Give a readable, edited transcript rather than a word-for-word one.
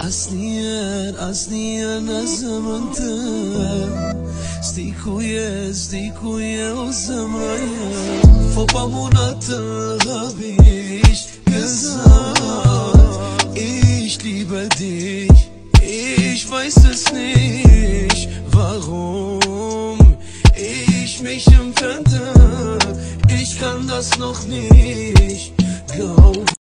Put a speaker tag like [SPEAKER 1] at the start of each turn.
[SPEAKER 1] Asniye nazımıntı Stikuye o zamraya Fopamunatı habiş gesagt Ich liebe dich, ich weiß es nicht Warum ich mich entfernte Ich kann das noch nicht glauben